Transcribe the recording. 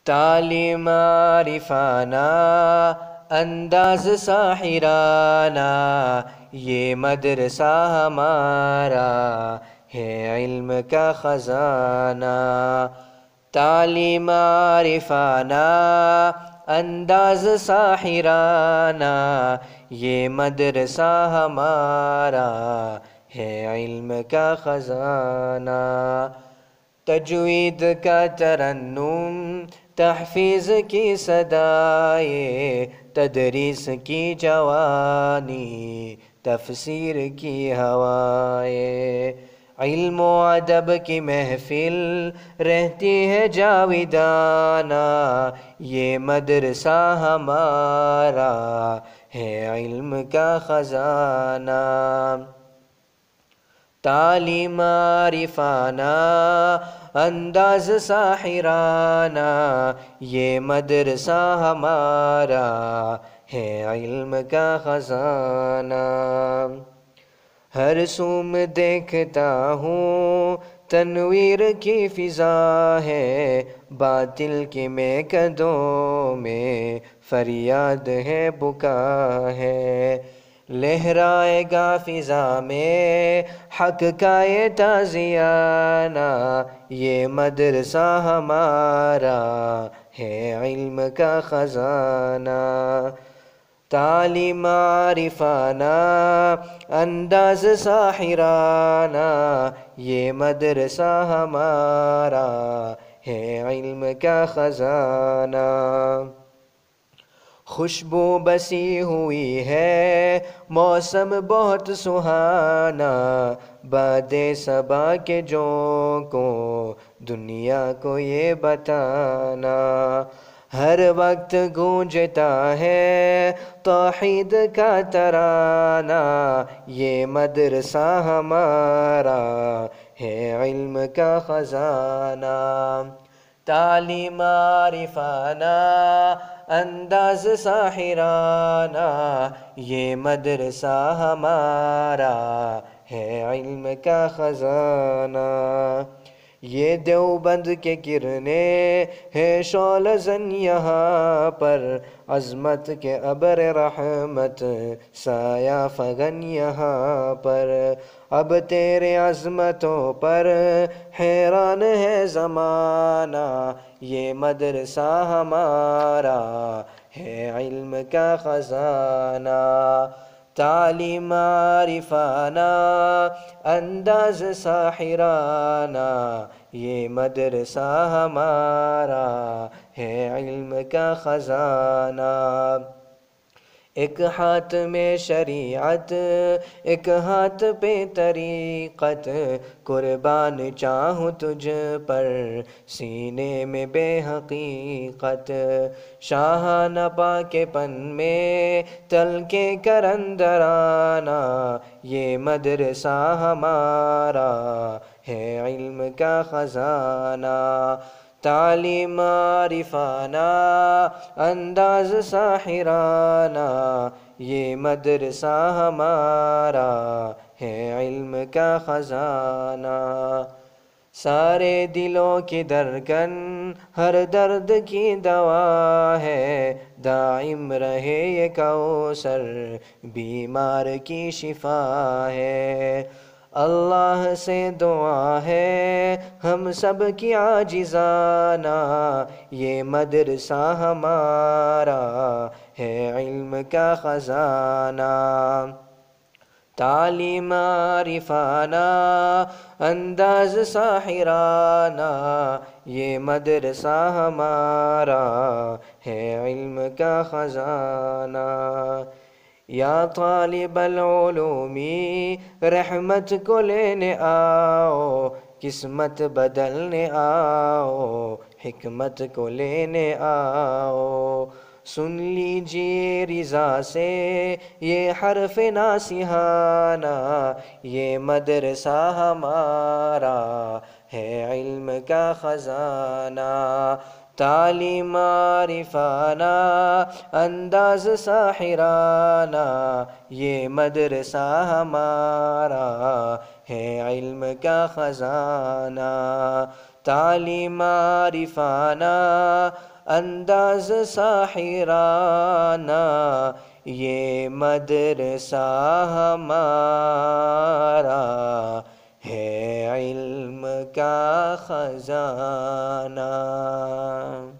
تعلیم عارفانہ انداز ساحرانہ، یہ مدرسہ ہمارا ہے علم کا خزانہ۔ تعلیم عارفانہ انداز ساحرانہ، یہ مدرسہ ہمارا ہے علم کا خزانہ۔ تجوید کا ترنم، تحفیظ کی صدائے، تدریس کی جوانی، تفسیر کی ہوائے، علم و ادب کی محفل رہتی ہے جاویدانہ، یہ مدرسہ ہمارا ہے علم کا خزانہ۔ تعلیم عارفانہ انداز ساحرانہ، یہ مدرسہ ہمارا ہے علم کا خزانہ۔ ہر سو میں دیکھتا ہوں تنویر کی فضا ہے، باطل کی میکدوں میں فریاد ہے بکا ہے، لہرائے گا فضا میں حق کا یہ تازیانہ، یہ مدرسہ ہمارا ہے علم کا خزانہ۔ تعلیم عارفانہ انداز ساحرانہ، یہ مدرسہ ہمارا ہے علم کا خزانہ۔ خوشبو بسی ہوئی ہے موسم بہت سہانا، باد صبا کے جھونکوں دنیا کو یہ بتانا، ہر وقت گونجتا ہے توحید کا ترانہ، یہ مدرسہ ہمارا ہے علم کا خزانہ۔ تعلیم عارفانہ انداز ساحرانہ، یہ مدرسہ ہمارا ہے علم کا خزانہ۔ یہ دیوبند کے کرنے ہے شعلہ زن یہاں پر، عظمت کے ابر رحمت سایہ فغن یہاں پر، اب تیرے عظمتوں پر حیران ہے زمانہ، یہ مدرسہ ہمارا ہے علم کا خزانہ۔ تعلیم عارفانہ انداز ساحرانہ، یہ مدرسہ ہمارا ہے علم کا خزانہ۔ ایک ہاتھ میں شریعت، ایک ہاتھ پہ طریقت، قربان چاہوں تجھ پر سینے میں بے حقیقت، شاہانہ پاک پن میں تلکے کرندرانہ، یہ مدرسہ ہمارا ہے علم کا خزانہ۔ تعلیم عارفانہ انداز ساحرانہ، یہ مدرسہ ہمارا ہے علم کا خزانہ۔ سارے دلوں کی درکن ہر درد کی دوا ہے، دائم رہے یہ کوثر بیمار کی شفا ہے، اللہ سے دعا ہے ہم سب کی عاجزانہ، یہ مدرسہ ہمارا ہے علم کا خزانہ۔ تعلیم عارفانہ انداز ساحرانہ، یہ مدرسہ ہمارا ہے علم کا خزانہ۔ یا طالب العلوم رحمت کو لینے آؤ، قسمت بدلنے آؤ، حکمت کو لینے آؤ، سن لیجیے رضا سے یہ حرف ناصحانہ، یہ مدرسہ ہمارا ہے علم کا خزانہ۔ تعلیم عارفانہ انداز ساحرانہ، یہ مدرسہ ہمارا ہے علم کا خزانہ۔ تعلیم عارفانہ انداز ساحرانہ، یہ مدرسہ ہمارا ہے علم کا خزانہ۔